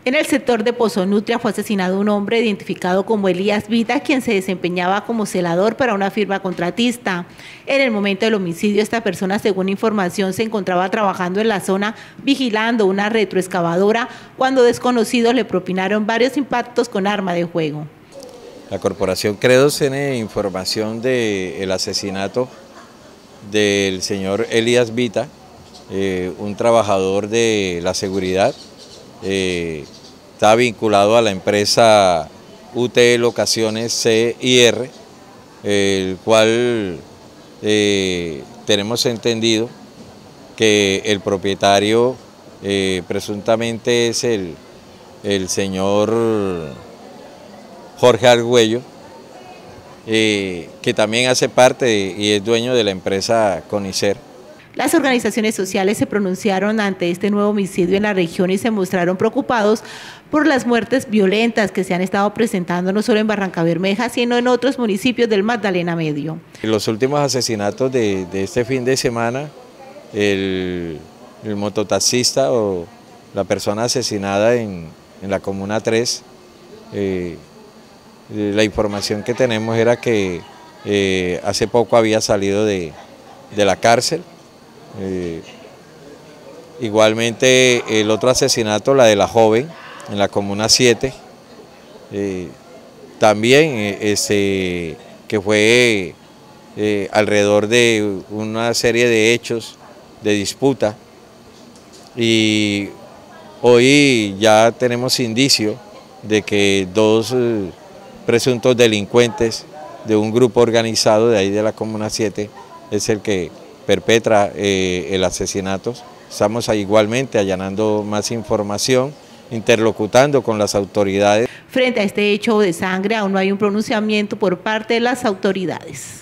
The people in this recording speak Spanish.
En el sector de Pozonutria fue asesinado un hombre identificado como Elías Vita, quien se desempeñaba como celador para una firma contratista. En el momento del homicidio, esta persona, según información, se encontraba trabajando en la zona vigilando una retroexcavadora cuando desconocidos le propinaron varios impactos con arma de fuego. La Corporación Credos tiene información del asesinato del señor Elías Vita, un trabajador de la seguridad. Está vinculado a la empresa UTE Locaciones CIR, el cual tenemos entendido que el propietario presuntamente es el señor Jorge Argüello, que también hace parte y es dueño de la empresa CONICER. Las organizaciones sociales se pronunciaron ante este nuevo homicidio en la región y se mostraron preocupados por las muertes violentas que se han estado presentando no solo en Barrancabermeja, sino en otros municipios del Magdalena Medio. Los últimos asesinatos de este fin de semana, el mototaxista o la persona asesinada en la Comuna 3, la información que tenemos era que hace poco había salido de la cárcel. Igualmente el otro asesinato, la de la joven en la Comuna 7, también que fue alrededor de una serie de hechos de disputa, y hoy ya tenemos indicio de que dos presuntos delincuentes de un grupo organizado de ahí de la Comuna 7 es el que perpetra el asesinato. Estamos igualmente allanando más información, interlocutando con las autoridades. Frente a este hecho de sangre, aún no hay un pronunciamiento por parte de las autoridades.